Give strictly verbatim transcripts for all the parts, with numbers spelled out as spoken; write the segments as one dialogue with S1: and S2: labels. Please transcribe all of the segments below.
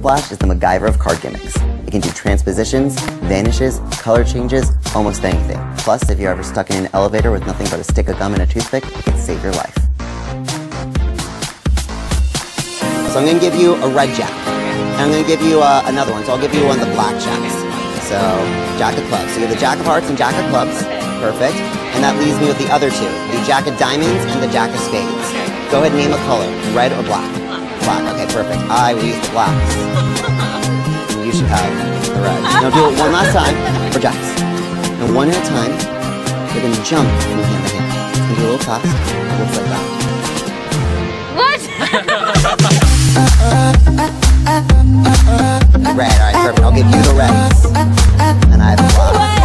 S1: Whiplash is the MacGyver of card gimmicks. It can do transpositions, vanishes, color changes, almost anything. Plus, if you're ever stuck in an elevator with nothing but a stick of gum and a toothpick, it can save your life. So I'm going to give you a red jack. And I'm going to give you uh, another one. So I'll give you one of the black jacks. So, jack of clubs. So you have the jack of hearts and jack of clubs. Perfect. And that leaves me with the other two. The jack of diamonds and the jack of spades. Go ahead and name a color. Red or black? Black. Okay, perfect. I will use the blacks. And you should have the reds. Now do it one last time for jacks. And one at a time, you're going to jump from hand to hand. It's going to be a little fast. It looks like that.
S2: What?
S1: Red, alright, perfect. I'll give you the reds. And I have the blacks.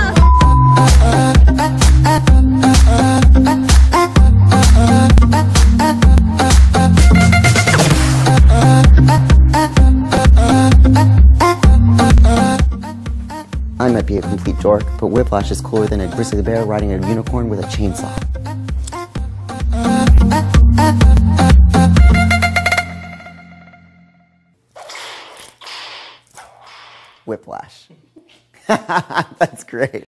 S1: I might be a complete dork, but Whiplash is cooler than a grizzly bear riding a unicorn with a chainsaw. Whiplash. That's great.